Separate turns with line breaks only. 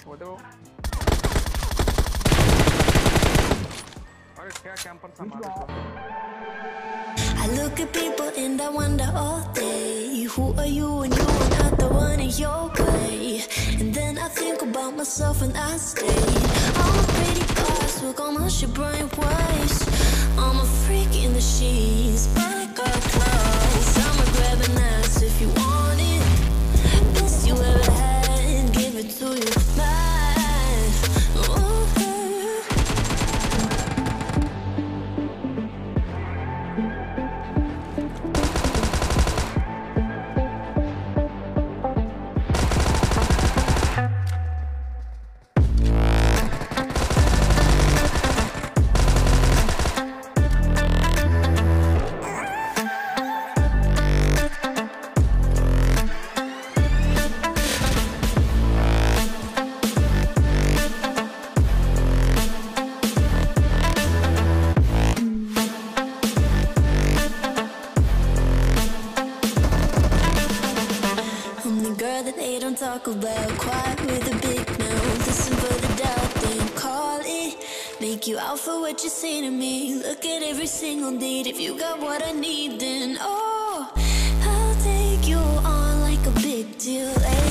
वो दो। अरे क्या कैंपर संभाल रहे हो?
I look at people and I wonder all day, who are you when you are not the one in your way? And then I think about myself and I stay. I'm a pretty glass, look on my shit bright waves. I'm a freak in the sheets, but I got claws. I'ma grab an ass if you want it. Best you ever had, give it to you. Girl that they don't talk about, quiet with a big mouth. Listen for the doubt, then call it. Make you out for what you say to me. Look at every single date. If you got what I need, then oh, I'll take you on like a big deal.